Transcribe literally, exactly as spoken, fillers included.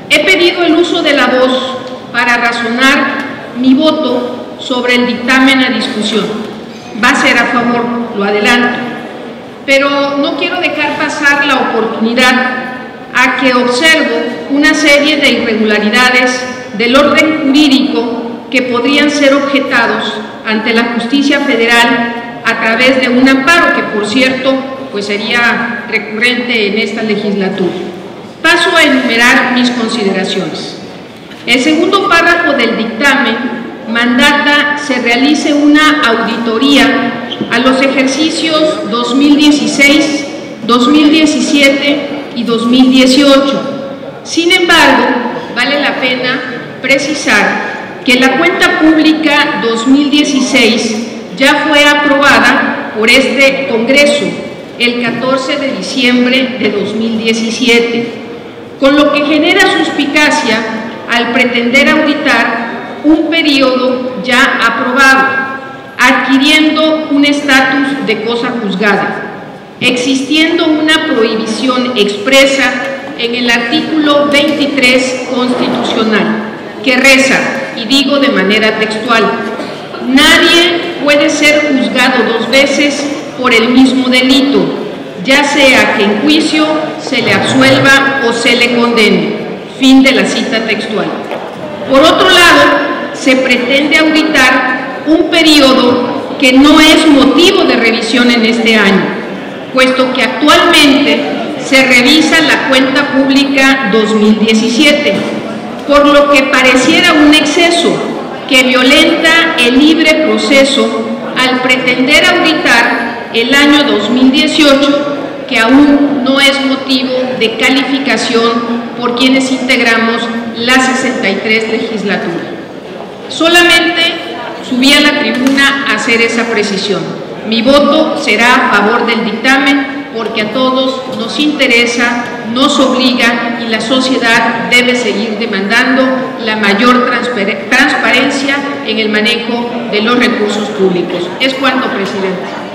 He pedido el uso de la voz para razonar mi voto sobre el dictamen a discusión. Va a ser a favor, lo adelanto, pero no quiero dejar pasar la oportunidad a que observo una serie de irregularidades del orden jurídico que podrían ser objetados ante la justicia federal a través de un amparo que, por cierto, pues sería recurrente en esta legislatura. Paso a enumerar mis consideraciones. El segundo párrafo del dictamen mandata se realice una auditoría a los ejercicios dos mil dieciséis, dos mil diecisiete y dos mil dieciocho. Sin embargo, vale la pena precisar que la cuenta pública dos mil dieciséis ya fue aprobada por este Congreso el catorce de diciembre de dos mil diecisiete, con lo que genera suspicacia al pretender auditar un periodo ya aprobado, adquiriendo un estatus de cosa juzgada, existiendo una prohibición expresa en el artículo veintitrés constitucional, que reza, y digo de manera textual: nadie puede ser juzgado dos veces por el mismo delito, ya sea que en juicio se le absuelva o se le condene. Fin de la cita textual. Por otro lado, se pretende auditar un periodo que no es motivo de revisión en este año, puesto que actualmente se revisa la cuenta pública dos mil diecisiete, por lo que pareciera un exceso que violenta el libre proceso al pretender auditar el año dos mil dieciocho, que aún no es motivo de calificación por quienes integramos la sesenta y tres legislatura. Solamente subí a la tribuna a hacer esa precisión. Mi voto será a favor del dictamen porque a todos nos interesa, nos obliga y la sociedad debe seguir demandando la mayor transparencia en el manejo de los recursos públicos. Es cuanto, presidente.